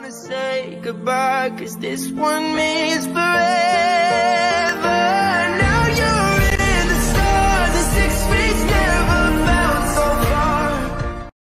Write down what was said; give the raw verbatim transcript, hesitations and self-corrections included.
wanna say goodbye, cause this one means forever.